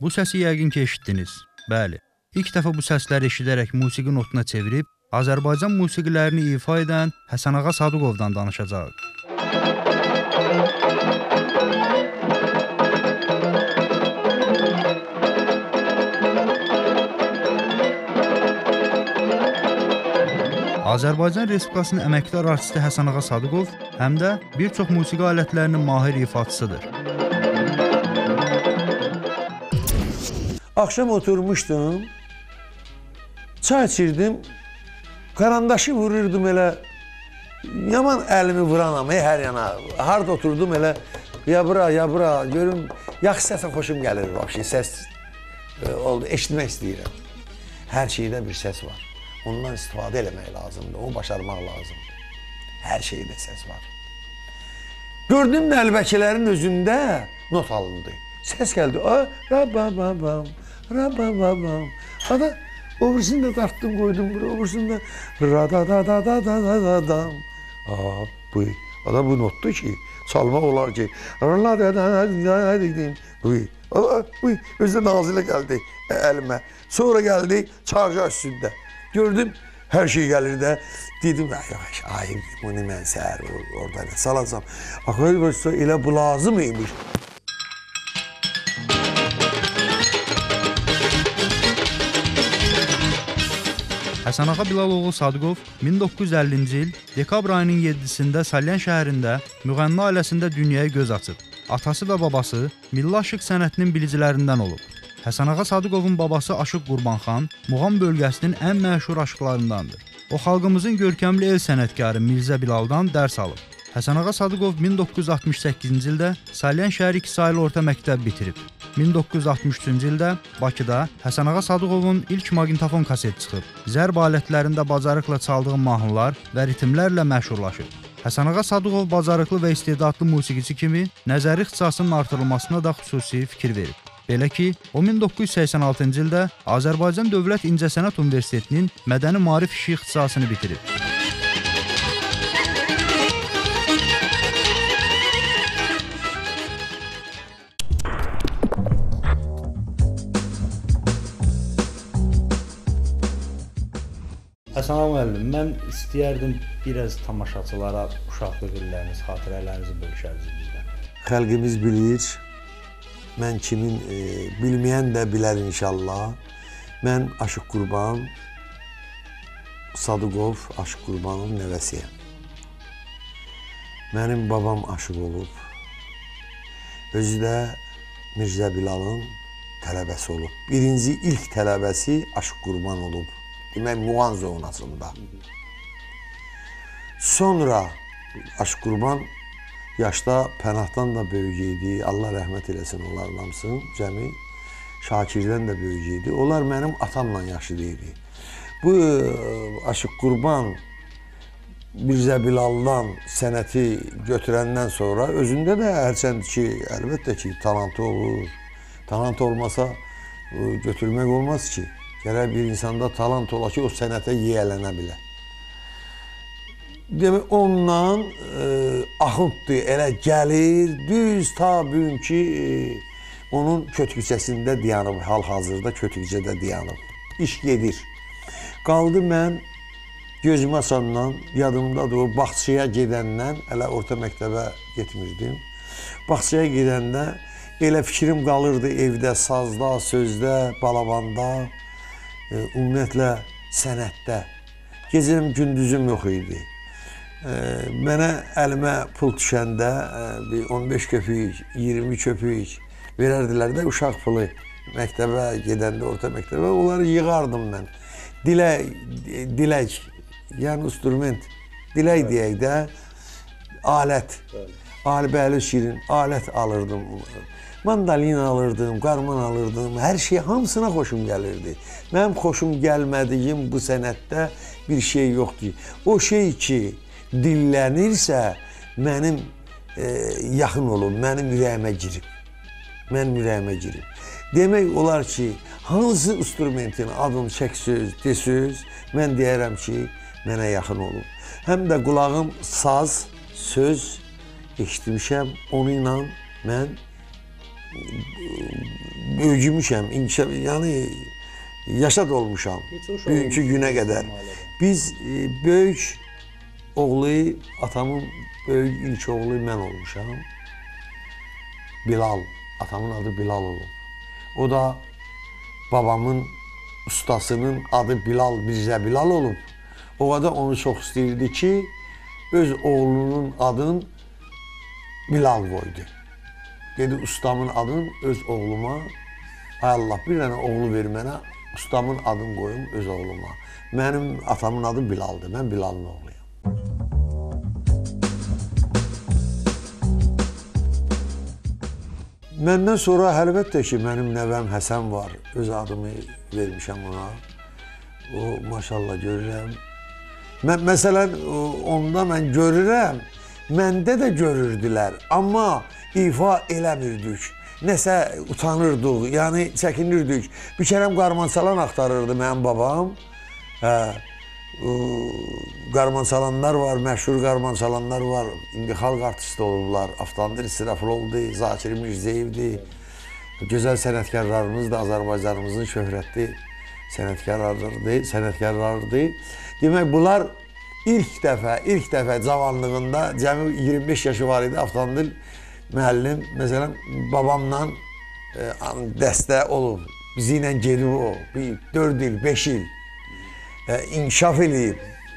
Bu səsi yəqin ki eşitdiniz. Bəli, ilk dəfə bu səsləri eşidərək musiqi notuna çevirib, Azərbaycan musiqilərini ifa edən Həsənağa Sadıqovdan danışacağıq. Azərbaycan Respublikasının əməkdar artisti Həsənağa Sadıqov həm də bir çox musiqi alətlərinin mahir ifaçısıdır. Axşam oturmuşdum, çay içirdim, karandaşı vururdum elə, yaman əlimi vuranam, hər yana, harada oturdum elə, ya bura, görüm, yaxşı səsə xoşum gəlir, səs oldu, eşitmək istəyirəm. Hər şeydə bir səs var, ondan istifadə eləmək lazımdır, onu başarmaq lazımdır, hər şeydə səs var. Gördüm nəlbəkilərin özündə not alındı, səs gəldi, ra-ba-ba-bam, ra-ba-ba-bam, ada, öbürsünü də dartdım, qoydum bura, öbürsünü də ra-da-da-da-da-da-da-dam. Bu, ada bu notdur ki, çalmaq olar ki, ra-da-da-da-da-da-da-da-da, bu, özdə nazilə gəldi əlimə. Sonra gəldi çarja üstündə. Gördüm, hər şey gəlir də, dedim, ay, bunu mən səhər orada salacam. Axı, elə bu lazım imiş. Həsənağa Bilaloğlu Sadıqov 1950-ci il dekabr ayının 7-sində Salyan şəhərində müğənni ailəsində dünyaya göz açıb. Atası və babası milli aşıq sənətinin bilicilərindən olub. Həsənağa Sadıqovun babası Aşıq Qurbanxan Muğam bölgəsinin ən məşhur aşıqlarındandır. O, xalqımızın görkəmli el sənətkarı Mirzə Bilaldan dərs alıb. Həsənağa Sadıqov 1968-ci ildə Salyan şəhər 2 saylı orta məktəb bitirib. 1963-cü ildə Bakıda Həsənağa Sadıqovun ilk maqnitofon kaset çıxıb. Zərb alətlərində bacarıqla çaldığı mahnılar və ritmlərlə məşhurlaşıb. Həsənağa Sadıqov bacarıqlı və istedadlı musiqiçi kimi nəzəri ixtisasının artırılmasına da xüsusi fikir verib. Belə ki, o 1986-cı ildə Azərbaycan Dövlət İncəsənət Universitetinin Mədəni Maarif İşi ixtisasını bitirib. Həsənağa müəllim, mən istəyərdim biraz tamaşaçılara uşaqlıq illəriniz, xatirələrinizi bölüşərsiniz bizdən. Xalqımız bilir, mən kimin bilməyən də bilər inşallah. Mən Aşıq Qurban, Sadıqov Aşıq Qurbanın nəvəsiyəm. Mənim babam aşıq olub. Özü də Mirzə Bilalın tələbəsi olub. Birinci ilk tələbəsi Aşıq Qurban olub. Demək, Muğan zonasında. Sonra Aşıq Qurban yaşda Pənahdan da böyük idi. Allah rəhmət eləsin onların hamısını. Cəmi Şakirdən də böyük idi. Onlar mənim atamla yaşıdı idi. Bu Aşıq Qurban Mirzə Bilaldan sənəti götürəndən sonra özündə də hərçənd ki, əlbəttə ki, talantı olur. Talant olmasa götürmək olmaz ki. Gərək bir insanda talant ola ki, o sənətə yiyələnə bilər. Demək, ondan axıntdır, elə gəlir, düz ta bugünkü onun Kötükçəsində dayanıb, hal-hazırda Kötükçədə dayanıb. İş gedir. Qaldı mən gözümə asandan, yadımdadır o bağçaya gedəndən, elə orta məktəbə getmirdim. Bağçaya gedəndə elə fikrim qalırdı evdə, sazda, sözdə, balabanda, ümumiyyətlə sənətdə. Gecəm, gündüzüm yox idi. Mənə əlimə pul düşəndə 15 köpük, 20 köpük verərdilər də uşaq pulu məktəbə gedəndə, orta məktəbə. Onları yığardım mən. Dilək, yəni instrument, dilək deyək də, alət, bəli şirin, alət alırdım. Mandalina alırdım, qarman alırdım, hər şey hamısına xoşum gəlirdi. Mənim xoşum gəlmədiyim bu sənətdə bir şey yoxdur. O şey ki, dillənirsə, mənim yaxın olub, mənim ürəyimə girib. Mənim ürəyimə girib. Demək olar ki, hansı instrumentin adını çək söz, de söz, mən deyərəm ki, mənə yaxın olub. Həm də qulağım saz, söz eşitmişəm, onunla mən böyücümüşəm, yəni yaşad olmuşam bugünkü günə qədər. Biz böyük oğlu, atamın böyük ilk oğlu mən olmuşam. Bilal, atamın adı Bilal olub. O da babamın ustasının adı Bilal, Mirzə Bilal olub. O da onu çox istəyirdi ki, öz oğlunun adını Bilal qoydu. Dedi, ustamın adını öz oğluma, ay Allah, bir dənə oğlu ver mənə, ustamın adını qoyum öz oğluma. Mənim atamın adı Bilaldır, mən Bilalın oğluyam. Məndən sonra əlbəttə ki, mənim nəvəm Həsən var, öz adımı vermişəm ona. O, maşallah görürəm. Məsələn, onda mən görürəm, məndə də görürdülər, amma ifa eləmirdik. Nəsə utanırdıq, yəni çəkinirdik. Bir kərəm qarmansalan axtarırdı mənim babam. Qarmansalanlar var, məşhur qarmansalanlar var. İndi xalq artisti olublar. Avtandir İsrafilovdur, Zakir Mirzəyevdir. Gözəl sənətkarlarımız da Azərbaycanımızın şöhrətli sənətkarlarıdır. Demək, bunlar ilk dəfə cavanlığında, cəmi 25 yaşı var idi, Avtandir müəllim, məsələn, babamla dəstə olub, bizi ilə gedib o, 4 il, 5 il inkişaf eləyib.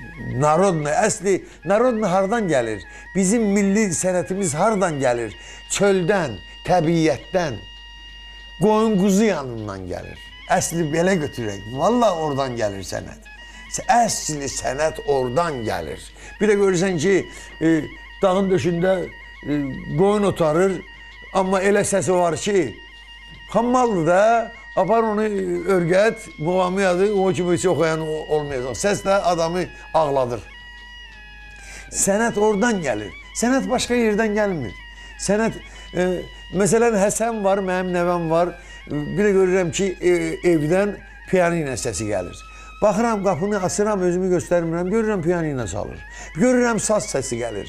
Əsli, narodni hardan gəlir? Bizim milli sənətimiz hardan gəlir? Çöldən, təbiyyətdən, qoyun quzu yanından gəlir. Əsli belə götürək, vallahi oradan gəlir sənət. Əsli sənət oradan gəlir. Bir də görürsən ki, dağın döşündə qoyun otarır, amma elə səsi var ki, xammaldır da, apar onu örgət, muğamiyadır, o kimi heç oxuyan olmayacaq. Səs də adamı ağladır. Sənət oradan gəlir. Sənət başqa yerdən gəlmir. Sənət, məsələn, Həsən var, mənim nəvəm var. Bir də görürəm ki, evdən piyanino səsi gəlir. Baxıram, qapını açıram, özümü göstərmirəm, görürəm piyanino çalır. Görürəm saz səsi gəlir,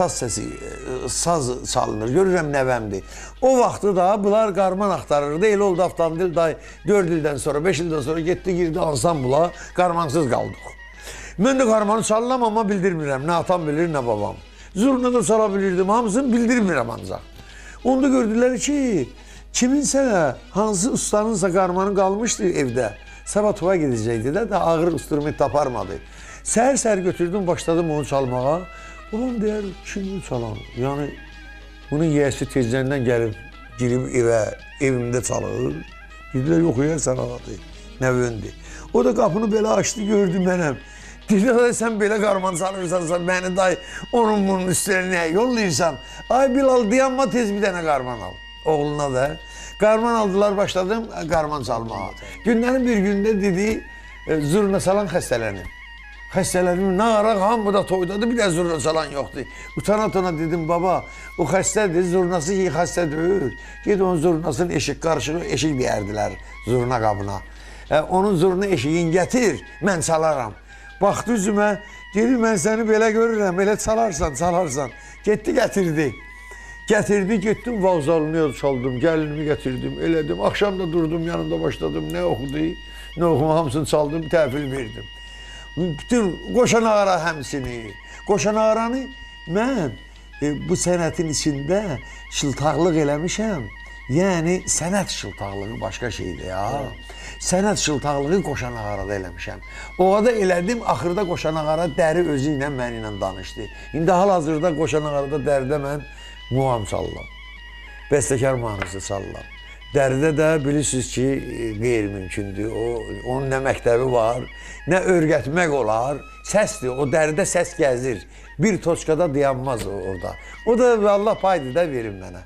saz çalınır, görürəm nəvəmdir. O vaxtı da bunlar qarman axtarırdı, elə oldu Avtandir dayı 4 ildən sonra, 5 ildən sonra getdi, girdi ansambula, qarmansız qaldıq. Mən də qarmanı çalıram, amma bildirmirəm, nə atam bilir, nə babam. Zurna da çala bilirdim, hamısını bildirmirəm ancaq. Onda gördülər ki, kiminsə hansı ustanınsa qarmanı qalmışdı evdə. Sabah tuva gedəcəkdi də ağır instrument taparmadı. Səhər-səhər götürdüm, başladım onu çalmağa. Ulan deyər, kimdir çalan? Yəni, bunun yiyəsi tezlərindən girib evə, evimdə çalır. Dedilər, yox, sən ağadı, nəvöndür. O da qapını belə açdı, gördü mənəm. Dedilər, sən belə qarman çalırsansa, məni day onun bunun üstünə nəyə yollayırsan? Ay Bilal, dayanma tez bir dənə qarman al. Oğluna da. Qarman aldılar, başladım qarman çalmağa. Günlərin bir gündə dedi, zurna salan xəstələnib. Xəstələnib, nağaraq hamı da toydadır, bir də zurna salan yoxdur. Utana dedim, baba, o xəstədir, zurnası ki, xəstə deyil. Ged onun zurnasının eşik qarışığı, eşik deyərdilər zurna qabına. Onun zurna eşiğini gətir, mən çalaram. Baxdı üzümə, dedi, mən səni belə görürəm, elə çalarsan. Getdi, gətirdi. Getdim, vağzalını çaldım, gəlinimi gətirdim, elədim. Axşam da durdum, yanında başladım, nə oxudu, nə oxuma, hamısını çaldım, təhvil verdim. Bütün qoşa nağara həmsini, qoşa nağaranı mən bu sənətin içində şıltaqlıq eləmişəm. Yəni, sənət şıltaqlığı başqa şeydir ya. Sənət şıltaqlığı qoşa nağarada eləmişəm. Oğa da elədim, axırda qoşa nağara dəri özü ilə mənimlə danışdı. İndi hal-hazırda qoşa nağarada dəridə mən muğam çalıram, bəstəkar mahnısı çalıram. Dəridə də bilirsiniz ki, qeyri-mümkündür. Onun nə məktəbi var, nə öyrətmək olar. Səsdir, o dəridə səs gəzir. Bir toçkada dayanmaz orada. O da Allah paydı da verin mənə.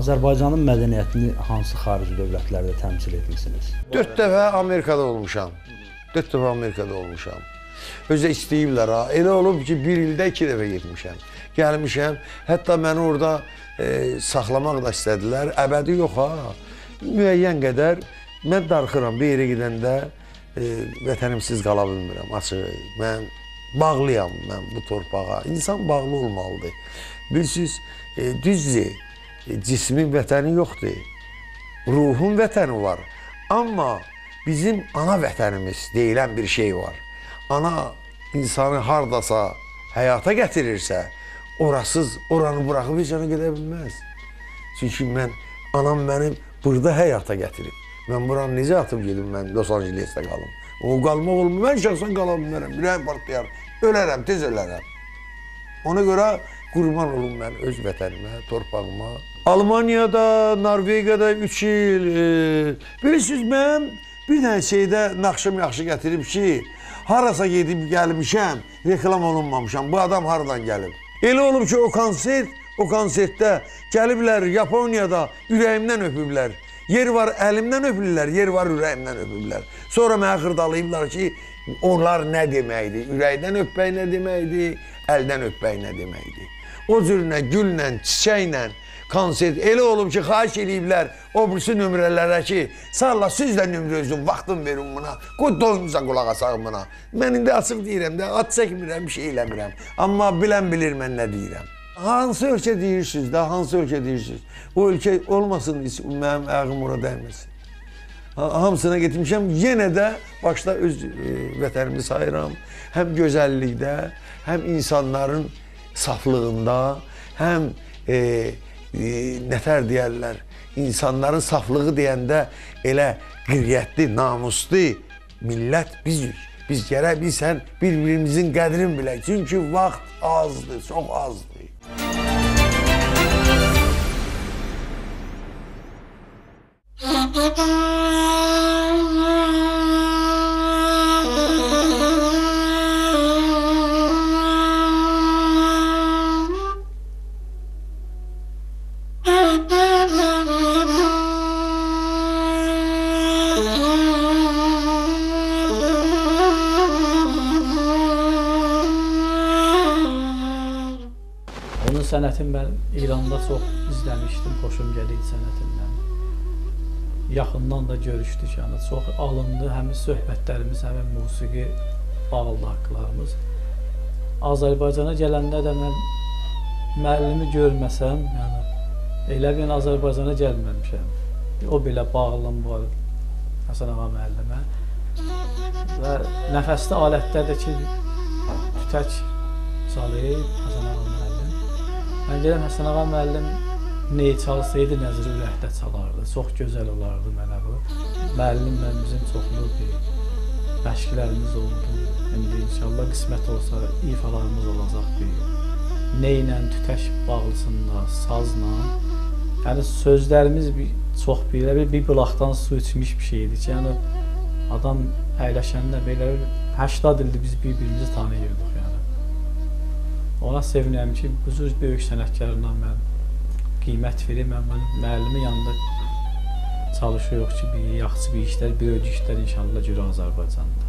Azərbaycanın mədəniyyətini hansı xarici dövlətlərdə təmsil etmisiniz? 4 dəfə Amerikada olmuşam. 4 dəfə Amerikada olmuşam. Özü istəyiblər ha. Elə olub ki, bir ildə 2 dəfə getmişəm. Gəlmişəm. Hətta məni orada saxlamaq da istədilər. Əbədi yox ha. Müəyyən qədər mən darxıram. Bir yerə gedəndə vətənimsiz qala bilmirəm. Açıq. Mən bağlıyam mən bu torpağa. İnsan bağlı olmalıdır. Bilirsiniz, düzdür. Cismin vətəni yoxdur. Ruhun vətəni var. Amma bizim ana vətənimiz deyilən bir şey var. Ana insanı hardasa həyata gətirirsə, orasız, oranı buraxıb heç yana gedə bilməz. Çünki anam mənim burada həyata gətirib. Mən buranı necə atıb gedim, mən Los Angeles'də qalım. O qalmaq olmur, mən şəxsən qala bilmərəm, ürəyim partlayar, ölərəm, tez ölərəm. Ona görə qurban olum mən öz vətənimə, torpağıma. Almaniyada, Norveqiyada 3 il, bilirsiniz, mən bir dənə şeydə naxşım yaxşı gətirib ki, harasa gedib gəlmişəm, reklam olunmamışam, bu adam haradan gəlib? Elə olub ki, o konsertdə gəliblər Yaponiyada ürəyimdən öpüblər. Yer var əlimdən öpürlər, yer var ürəyimdən öpürlər. Sonra mənə xırdalayıblar ki, onlar nə deməkdir? Ürəkdən öpmək nə deməkdir? Əldən öpmək nə deməkdir? O cürünə, güllə, çiçəklə konsert elə olub ki, xahiş ediblər o birisi nömrələrə ki, sağla siz də nömrə özün, vaxtım verin buna, qoy doyumuza qulaq asaq buna. Mən indi açıq deyirəm də, at çəkmirəm, bir şey eləmirəm. Amma bilən bilir mən nə deyirəm. Hansı ölkə deyirsiniz də, hansı ölkə deyirsiniz? O ölkə olmasın, mənim ayağım ora dəyməsin. Hamısına getmişəm, yenə də başda öz vətənimi sayıram. Həm gözəllikdə, həm insanların saflığında, həm nətər deyərlər, insanların saflığı deyəndə elə qiriyyətli, namuslu millət bizik. Biz gərək bilsən bir-birimizin qədrini bilək. Çünki vaxt azdır, çox azdır. Onun sənətini mən İranda çox izləmişdim, xoşum gəlirdi sənətindən. Yaxından da görüşdük, yəni çox alındı, həmin söhbətlərimiz, həmin musiqi bağlılıqlarımız. Azərbaycana gələndə də mən müəllimi görməsəm, yəni elə bir Azərbaycana gəlməmişəm. O belə bağlılığım var Həsən ağa müəllimə. Və nəfəsli alətlərdəki tütək çalıb Həsən ağa müəllim. Mən deyirəm, Həsən ağa müəllim neyi çalsaydı nəzir ürəkdə çalardı. Çox gözəl olardı mənə bu. Müəllimlərimizin çoxluğu bir məşqlərimiz oldu. İndi inşallah qismət olsa ifalarımız olacaq bir. Neynə, tütək bağlısında, sazla. Yəni sözlərimiz çox bir bulaqdan su içmiş bir şeydir ki, yəni adam əyləşəndə belə 80 ildir biz bir-birimizi tanıyırdıq yəni. Ona sevinirəm ki, bu cür böyük sənətkarlarla mən qiymət verir, mən müəllimin yanında çalışıyoruz ki, bir yaxşı bir işlər, bir ödü işlər inşallah görür Azərbaycanda.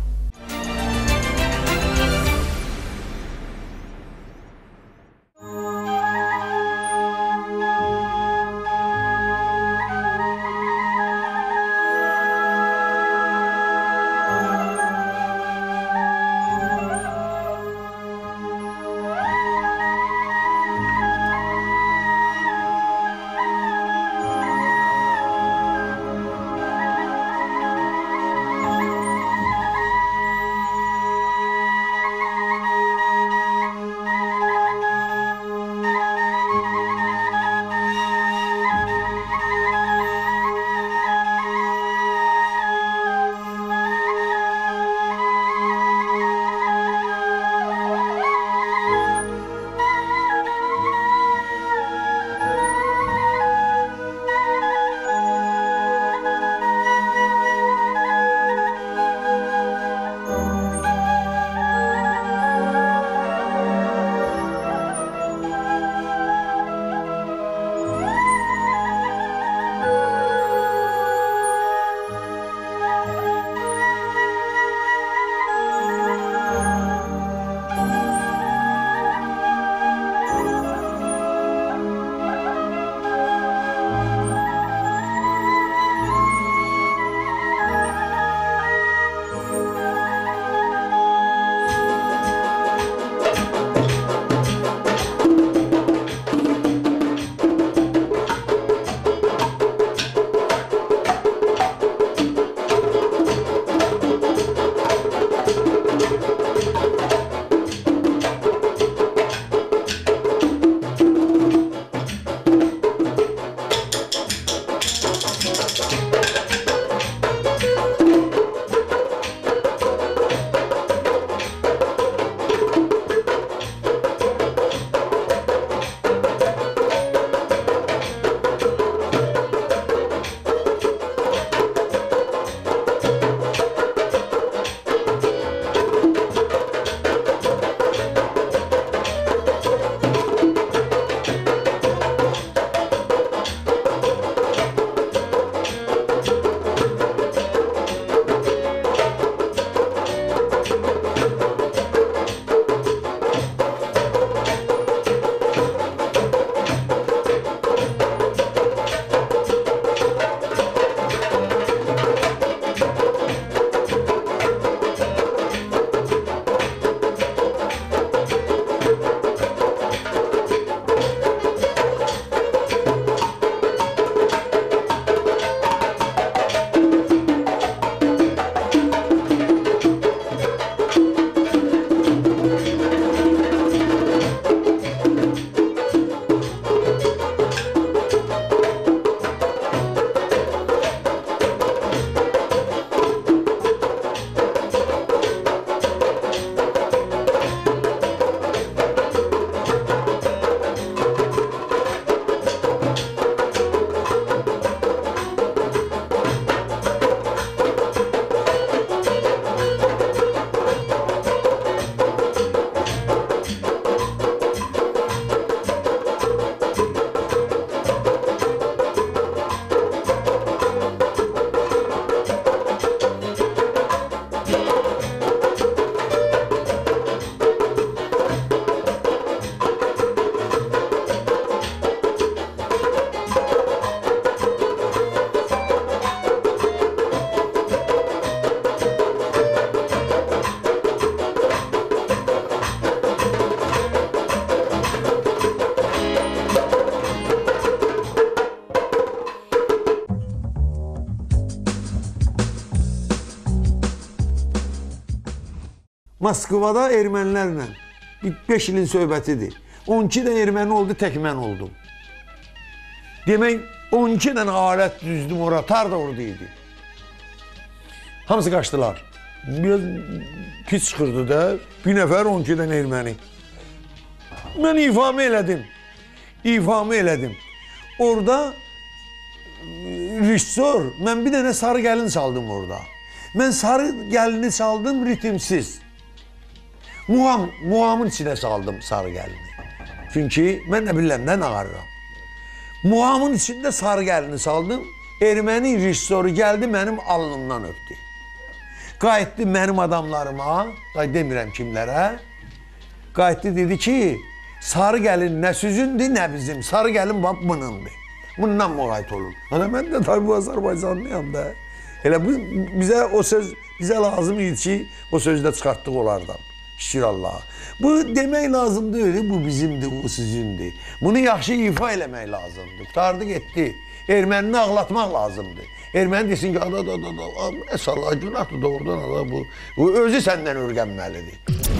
Moskvada ermənilərlə 5 ilin söhbətidir. 12 dənə erməni oldu, tək mən oldum. Demək 12 dənə alət düzdüm ora, tar da orada idi. Hamısı qaçdılar. Biraz pis çıxırdı da, bir nəfər 12 dənə erməni. Mən ifamı elədim. Orada rejissor, mən bir dənə sarı gəlin saldım orada. Mən sarı gəlini saldım ritimsiz. Muğamın içinə saldım sarı gəlini. Çünki mən nə bilirəm, nə ağarıram. Muğamın içində sarı gəlini saldım. Erməni rejissoru gəldi, mənim alnımdan öpdü. Qayıtdı mənim adamlarıma, demirəm kimlərə. Qayıtdı dedi ki, sarı gəlin nə süzündür, nə bizim. Sarı gəlin bax bunundur. Bundan müğayət olun. Mən də tabi bu Azərbaycanlıyam da. Elə bizə o söz bizə lazım idi ki, o sözdə çıxartdıq onlardan. Şükür Allah'a. Bu demək lazım deyil, bu bizimdir, bu sizindir. Bunu yaxşı ifa eləmək lazımdır. Qutardı getdi. Ermənini ağlatmaq lazımdır. Erməni desin ki, əsala günahdır doğrudan bu özü səndən öyrənməlidir.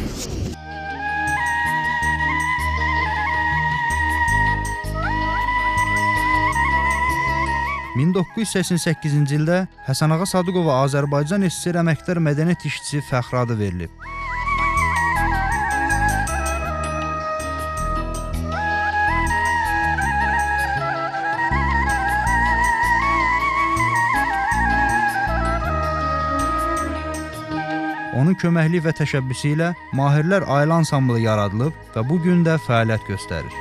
...1988-ci ildə Həsənağa Sadıqova Azərbaycan SSR Əməkdar Mədəniyyət İşçisi fəxri adı verilib. Onun köməkliyi və təşəbbüsü ilə Mahirlər ailə ansamblı yaradılıb və bu gün də fəaliyyət göstərir.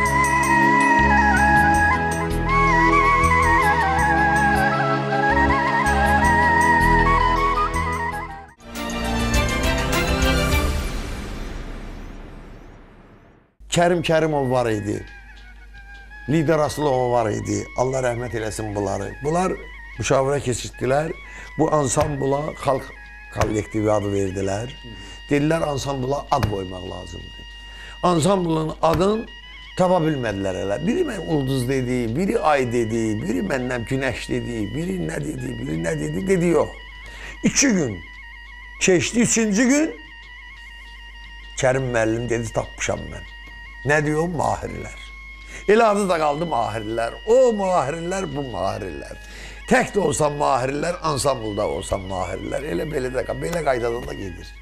Kərim Kərimov var idi. Lider Asılova var idi. Allah rəhmət eləsin bunları. Bunlar müşavirə keçirdilər. Bu ansambla xalq kollektivi adı verdilər. Dedilər ansambla ad qoymaq lazımdır. Ansamblın adını tapa bilmədilər elə. Biri mən ulduz dedi, biri ay dedi, biri məndən günəş dedi, biri nə dedi, dedi yox. 2 gün keçdi, 3-cü gün Kərim müəllim dedi, tapmışam mən. Nə diyor? Mahirlər. Elə adı da qaldı Mahirlər. O Mahirlər, bu Mahirlər. Tək də olsan Mahirlər, ansamblda olsan Mahirlər. Elə belə qaydadan da gedir.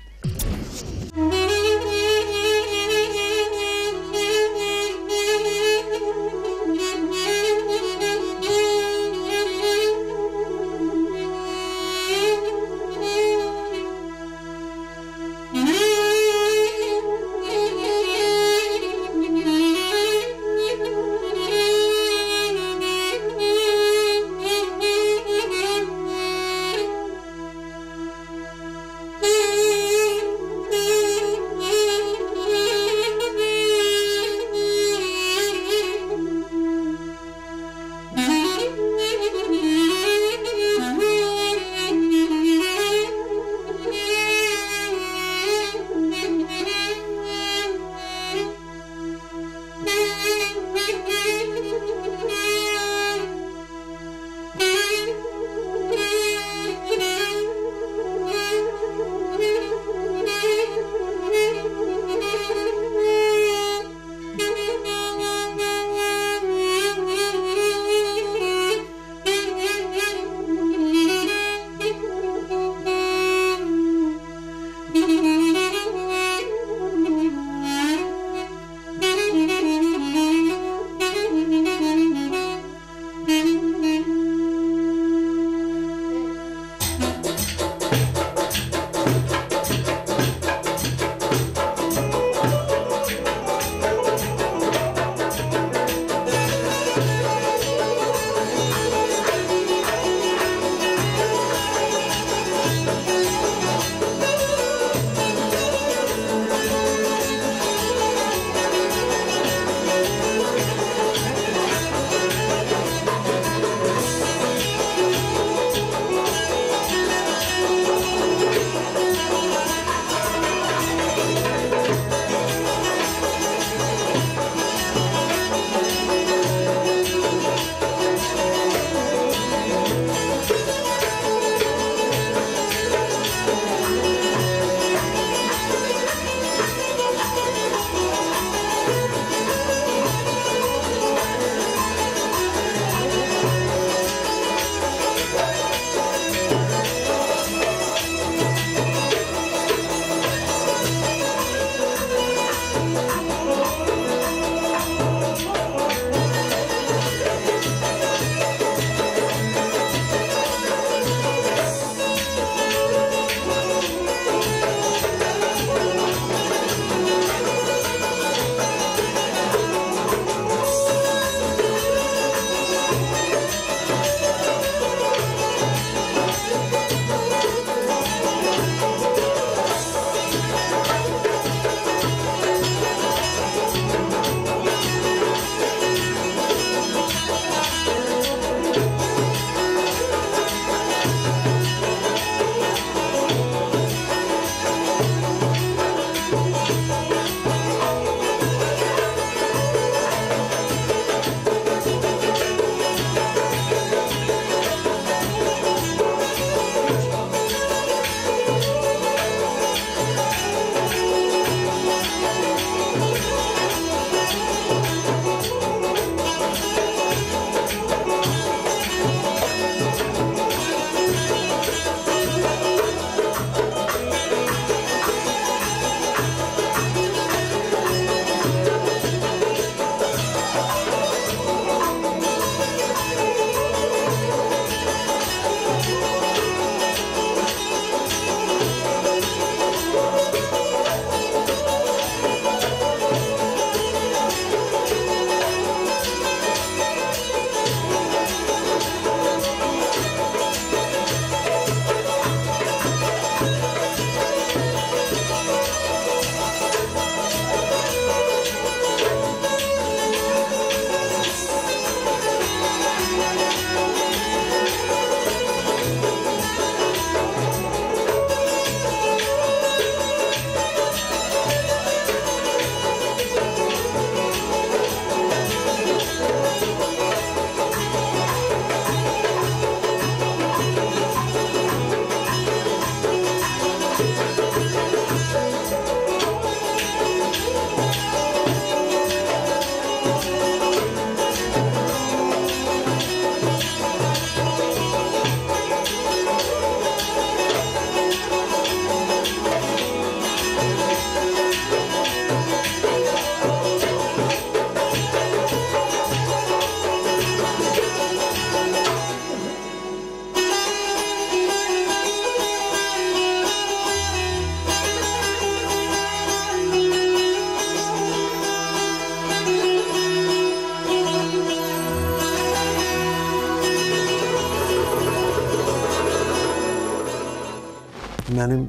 mənim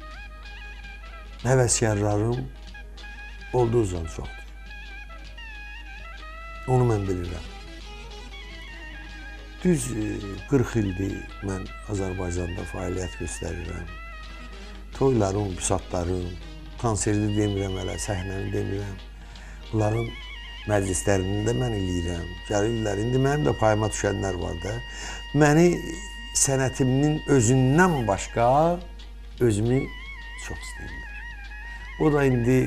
həvəskarlarım olduğu zaman çoxdur. Onu mən bilirəm. Düz 40 ildir mən Azərbaycanda fəaliyyət göstərirəm. Toylarım, büsatlarım, konserti demirəm hələ, səhnəni demirəm. Bunların məclislərində mən eləyirəm, gəlirlər. İndi mənim də payıma düşənlər var da. Məni sənətimin özündən başqa özümü çox istəyirlər. O da indi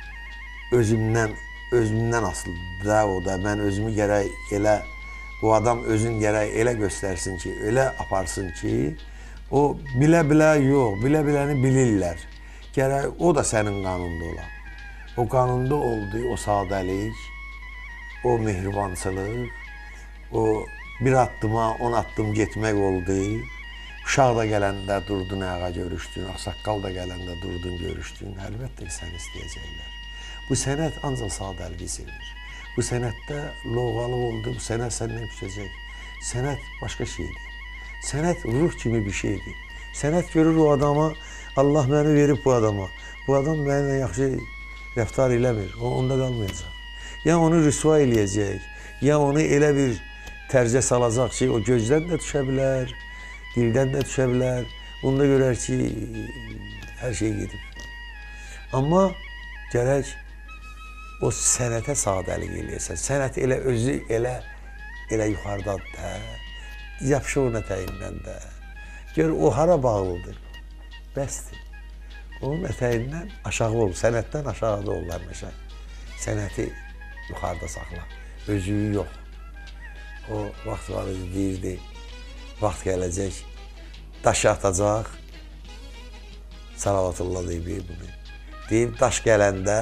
özümdən asılıdır da, o da. Mən özümü gərək elə, bu adam özün gərək elə göstərsin ki, elə aparsın ki, o bilə-bilə yox, bilə-biləni bilirlər. Gərək o da sənin qanunda ola. O qanunda oldu, o sadəlik, o mehribançılıq, o bir addıma 10 addım getmək oldu. Uşaq da gələndə durdun, ayağa görüşdün, ağsaqqal da gələndə durdun, görüşdün. Əlbəttə ki, səni istəyəcəklər. Bu sənət ancaq sadəliyi sevir. Bu sənətdə loğalıq oldu, bu sənət səndən küçəcək. Sənət başqa şeydir. Sənət ruh kimi bir şeydir. Sənət görür o adama, Allah məni verib bu adama. Bu adam mənimlə yaxşı rəftar eləmir, o onda qalmayacaq. Ya onu rüsva eləyəcək, ya onu elə bir tərzə salacaq ki, o gözdən də düşə bilər, dildən də düşə bilər. Onda görər ki, hər şey gedib. Amma gərək o sənətə sadəlik eləyəsən. Sənət elə özü elə yuxarıdadır da. Yapışır onun ətəyindən də. Gör, o hara bağlıdır. Bəsdir. Onun ətəyindən aşağı olur. Sənətdən aşağıda olurlar məşə. Sənəti yuxarıda saxla. Özüyü yox. O vaxt var idi, deyirdi. Vaxt gələcək. Daşı atacaq. Salavatullah deyib bunu. Deyib, daş gələndə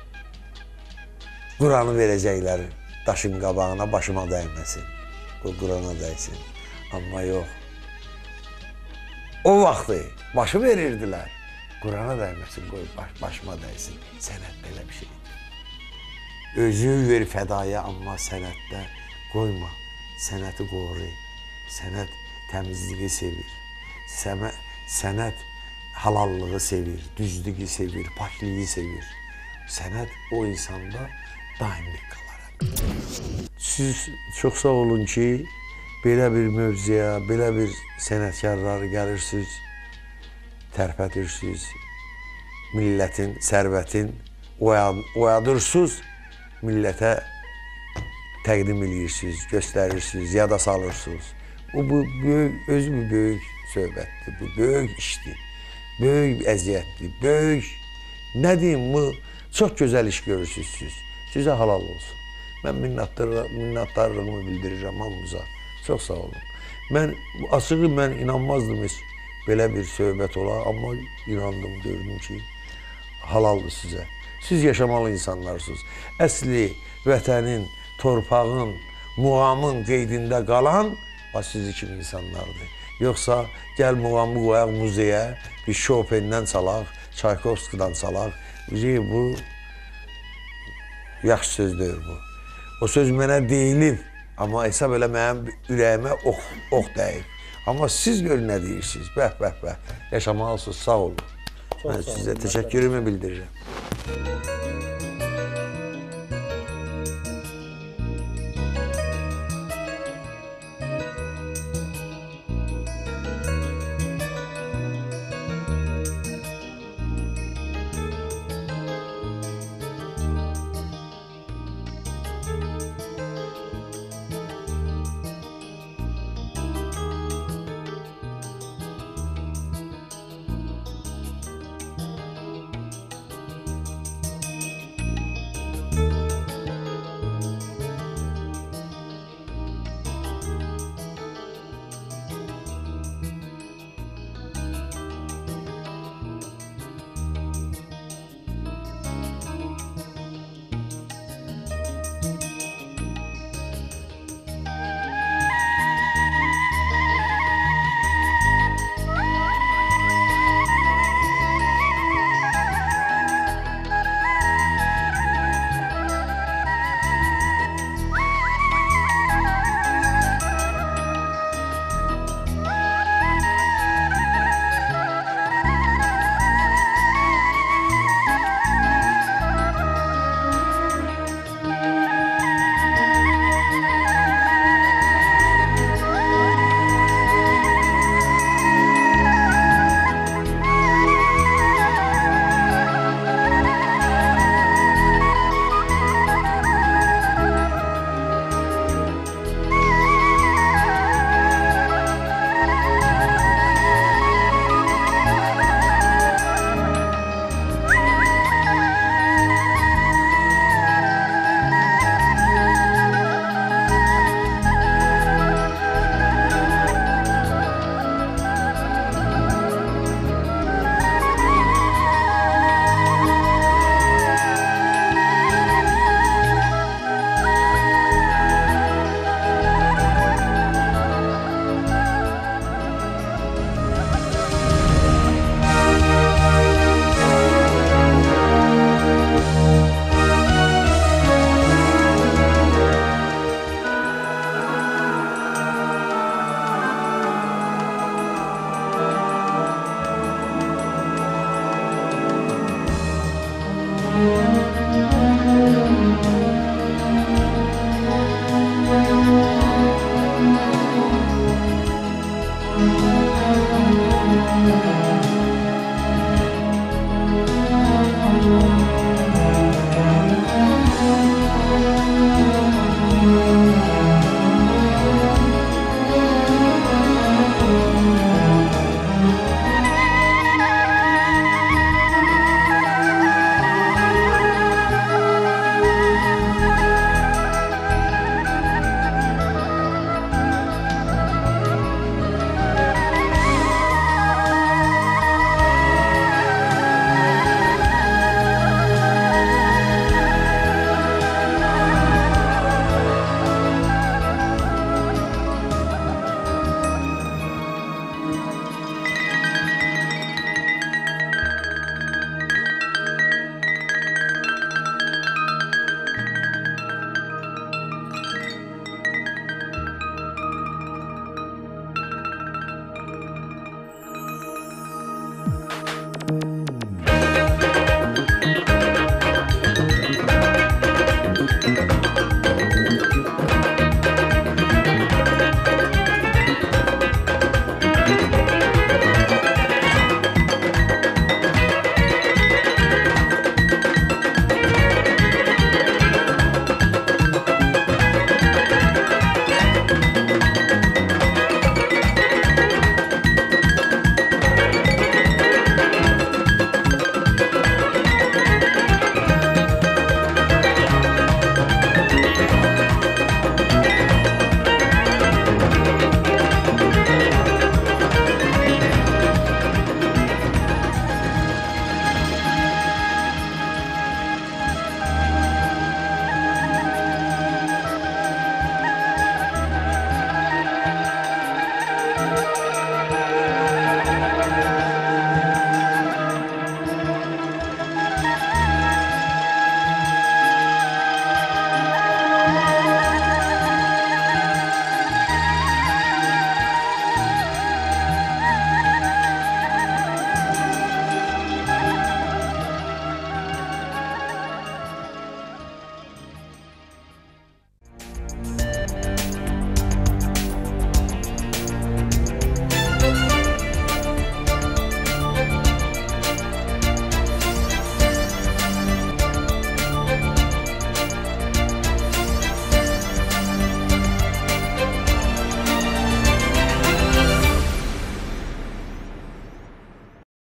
Quranı verəcəklər daşın qabağına, başıma dəyməsin. O Qurana dəysin. Amma yox. O vaxtı başı verirdilər. Qurana dəyməsin, qoy başıma dəysin. Sənət belə bir şeydir. Özü ver fədaya, amma sənətdə qoyma. Sənəti qoru. Sənət təmizliyi sevir. Sənət halallığı sevir, düzlüyü sevir, paklığı sevir. Sənət o insanda daimlik qalar. Siz çox sağ olun ki, belə bir mövzuya, belə bir sənətkarları gəlirsiniz, tərpədirsiniz, millətin, sərvətin oyadırsınız, millətə təqdim edirsiniz, göstərirsiniz, yada salırsınız. Bu özü bir böyük söhbətdir, bu böyük işdir, böyük əziyyətdir, böyük, nə deyim, bu çox gözəl iş görürsünüz siz. Sizə halal olsun. Mən minnətdarlığımı bildirirəm hamımıza. Çox sağ olun. Açığı mən inanmazdım heç belə bir söhbət ola, amma inandım, gördüm ki, halaldır sizə. Siz yaşamalı insanlarsınız. Əsli vətənin, torpağın, muğamın qeydində qalan sizi kimi insanlardır. Yoxsa gəl muğamı qoyaq muzeyə, bir Chopin'dən çalaq, Çaykovski'dən çalaq. Bu yaxşı söz deyil bu. O söz mənə deyilib, amma hesab elə mənim ürəyimə ox dəyib. Amma siz görün nə deyirsiniz, bəh, yaşamalısınız, sağ olun. Mən sizə təşəkkürümü bildirirəm.